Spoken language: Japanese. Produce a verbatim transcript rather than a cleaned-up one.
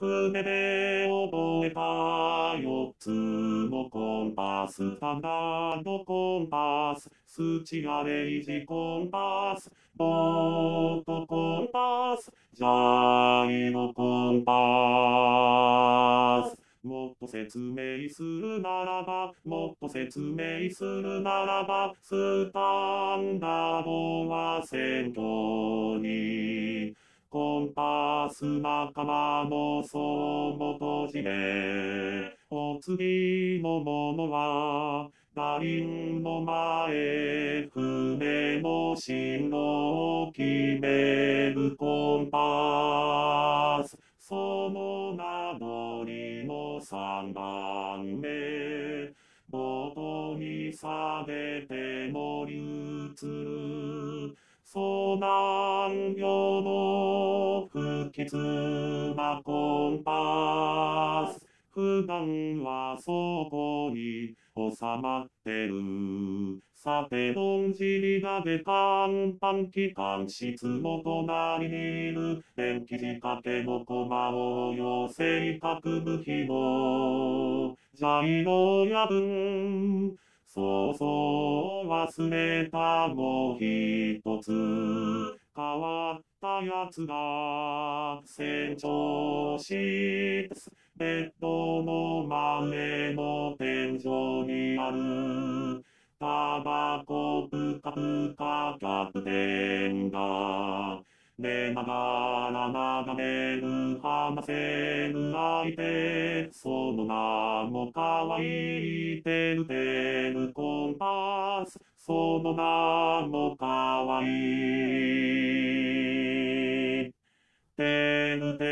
船で覚えた四つのコンパス、スタンダードコンパス、スチアレイジコンパス、ボートコンパス、ジャイロコンパス。もっと説明するならば、もっと説明するならば、スタンダードは先頭に。コンパス仲間の総元締め。お次のものは、ダリンの前、船の進路を決めるコンパス。その名残の三番目。ボートに下げて乗り移る。遭難用の不吉なコンパス。普段はそこに収まってる。さて、どんじりがで甲板機関室の隣にいる。電気仕掛けのコマを寄せ各部品のジャイロや分。そうそう忘れたもう一つ。変わったやつが船長室。ベッドの前の天井にある。タバコぷかぷかキャプテンが。寝ながら眺める話せる相手。その名もかわいいてるてるコンパス。その名もかわいいてるて